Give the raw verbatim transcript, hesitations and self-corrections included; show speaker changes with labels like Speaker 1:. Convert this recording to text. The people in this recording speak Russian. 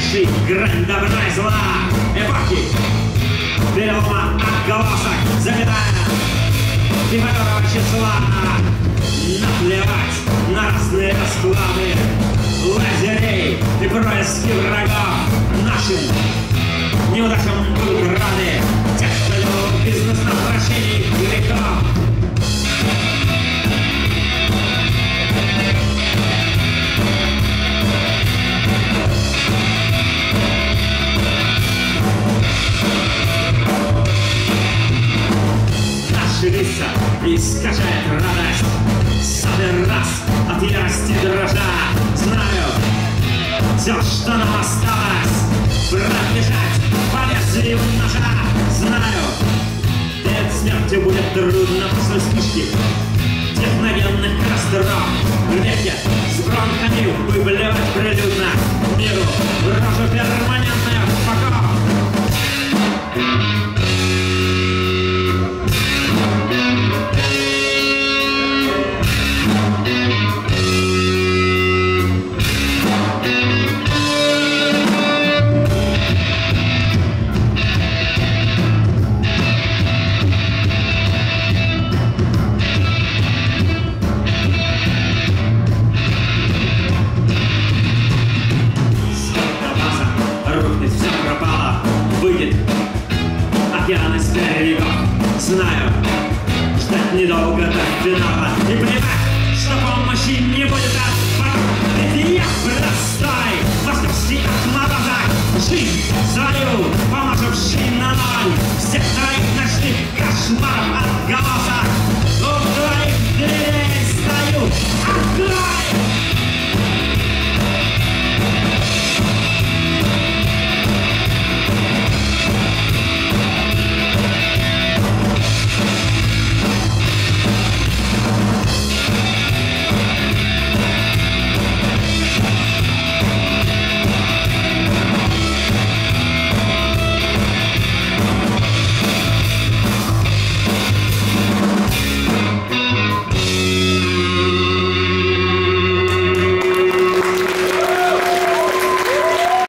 Speaker 1: потерявший грань добра и зла, эпохи перелома отголосок, запятая и которого числа. Наплевать на разные расклады лазерей и происки врагов. Нашим неудачам будут рады те, кто вел бизнес на прощении грехов. Наши лица искажает радость, сотый раз от ярости дрожа. Знаю, все, что нам осталось, пробежать по лезвию ножа. Знаю, перед смертью будет трудно после вспышки техногенных костров. В веке с бронхами выблевать прилюдно миру в рожу перманентных поков. Океан из берегов. Знаю, ждать недолго до финала.